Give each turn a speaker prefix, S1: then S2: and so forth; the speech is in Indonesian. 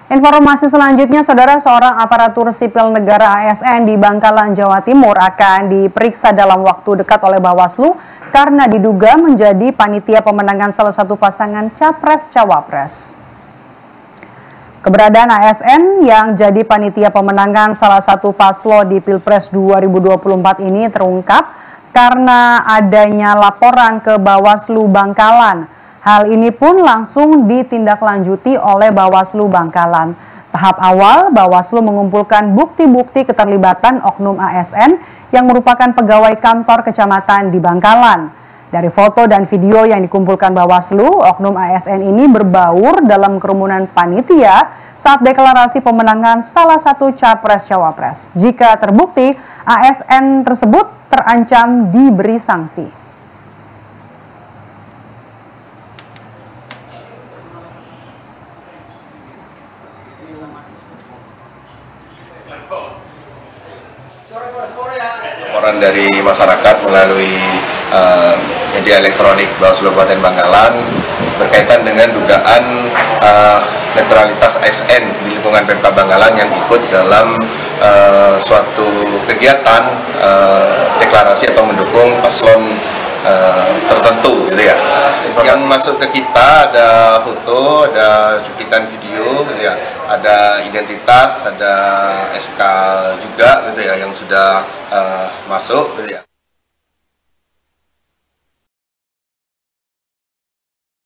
S1: Informasi selanjutnya, Saudara, seorang aparatur sipil negara ASN di Bangkalan, Jawa Timur akan diperiksa dalam waktu dekat oleh Bawaslu karena diduga menjadi panitia pemenangan salah satu pasangan Capres-Cawapres. Keberadaan ASN yang jadi panitia pemenangan salah satu paslon di Pilpres 2024 ini terungkap karena adanya laporan ke Bawaslu Bangkalan. Hal ini pun langsung ditindaklanjuti oleh Bawaslu Bangkalan. Tahap awal, Bawaslu mengumpulkan bukti-bukti keterlibatan oknum ASN yang merupakan pegawai kantor kecamatan di Bangkalan. Dari foto dan video yang dikumpulkan Bawaslu, oknum ASN ini berbaur dalam kerumunan panitia saat deklarasi pemenangan salah satu Capres-Cawapres. Jika terbukti, ASN tersebut terancam diberi sanksi.
S2: Laporan dari masyarakat melalui media elektronik Bawaslu Kabupaten Bangkalan berkaitan dengan dugaan netralitas ASN di lingkungan Pemkab Bangkalan yang ikut dalam suatu kegiatan deklarasi atau mendukung paslon tertentu, gitu ya. Yang masuk ke kita ada foto, ada cuplikan video, gitu ya. Ada identitas, ada SK juga, gitu ya, yang sudah masuk, gitu ya.